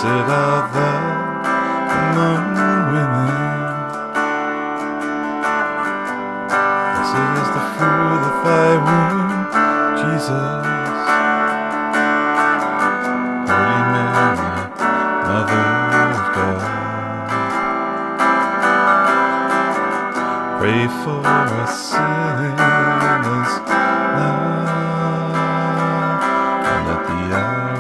Blessed art thou among women. Blessed is the fruit of thy womb, Jesus. Holy Mary, Mother of God, pray for us sinners now and at the hour